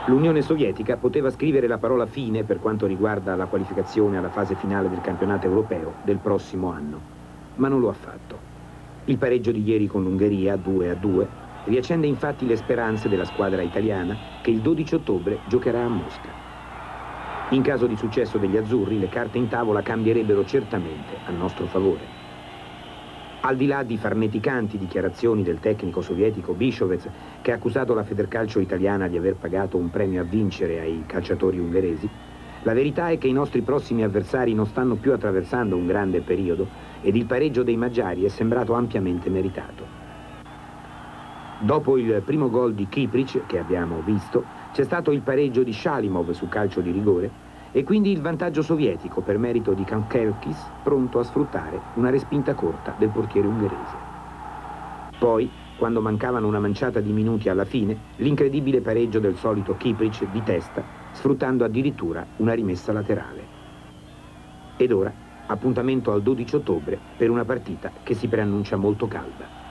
L'Unione Sovietica poteva scrivere la parola fine per quanto riguarda la qualificazione alla fase finale del campionato europeo del prossimo anno, ma non lo ha fatto. Il pareggio di ieri con l'Ungheria, 2-2, riaccende infatti le speranze della squadra italiana che il 12 ottobre giocherà a Mosca. In caso di successo degli azzurri, le carte in tavola cambierebbero certamente a nostro favore. Al di là di farneticanti dichiarazioni del tecnico sovietico Bichovec, che ha accusato la Federcalcio italiana di aver pagato un premio a vincere ai calciatori ungheresi, la verità è che i nostri prossimi avversari non stanno più attraversando un grande periodo ed il pareggio dei Magyari è sembrato ampiamente meritato. Dopo il primo gol di Kiprich, che abbiamo visto, c'è stato il pareggio di Shalimov su calcio di rigore e quindi il vantaggio sovietico per merito di Kankelkis, pronto a sfruttare una respinta corta del portiere ungherese. Poi, quando mancavano una manciata di minuti alla fine, l'incredibile pareggio del solito Kiprich di testa, sfruttando addirittura una rimessa laterale. Ed ora, appuntamento al 12 ottobre per una partita che si preannuncia molto calda.